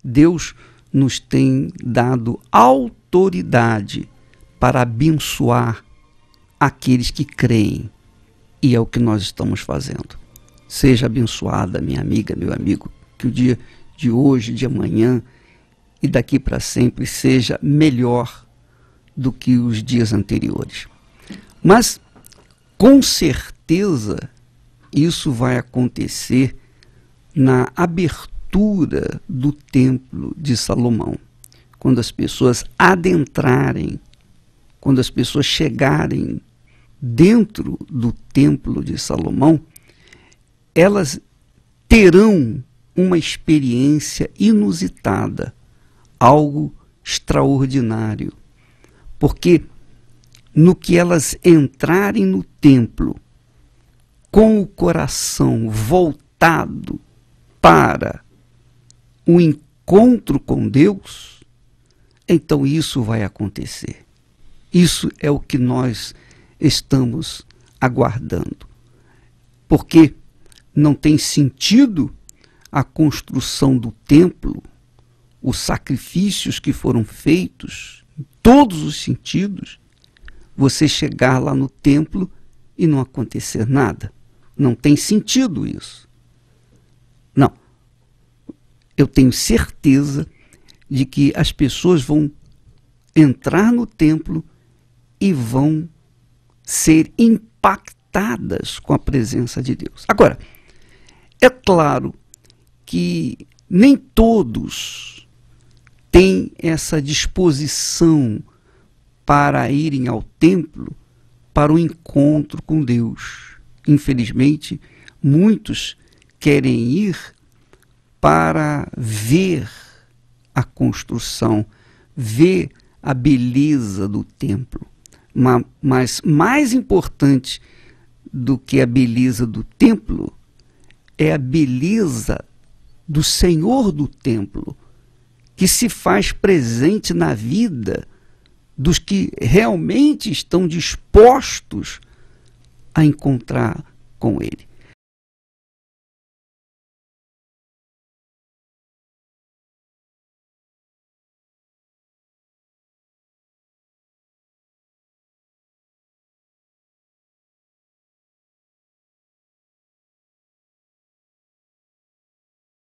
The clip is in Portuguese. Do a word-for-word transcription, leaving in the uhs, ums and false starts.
Deus nos tem dado autoridade para abençoar aqueles que creem. E é o que nós estamos fazendo. Seja abençoada, minha amiga, meu amigo, que o dia de hoje, de amanhã e daqui para sempre seja melhor do que os dias anteriores. Mas, com certeza, isso vai acontecer na abertura do Templo de Salomão. Quando as pessoas adentrarem, quando as pessoas chegarem dentro do Templo de Salomão, elas terão uma experiência inusitada, algo extraordinário. Porque no que elas entrarem no templo com o coração voltado para o encontro com Deus, então isso vai acontecer. Isso é o que nós estamos aguardando. Porque não tem sentido a construção do templo, os sacrifícios que foram feitos, em todos os sentidos, você chegar lá no templo e não acontecer nada. Não tem sentido isso. Não. Eu tenho certeza de que as pessoas vão entrar no templo e vão ser impactadas com a presença de Deus. Agora, é claro que nem todos têm essa disposição para irem ao templo para o encontro com Deus. Infelizmente, muitos querem ir para ver a construção, ver a beleza do templo. Mas mais importante do que a beleza do templo é a beleza do Senhor do templo, que se faz presente na vida dos que realmente estão dispostos a encontrar com Ele.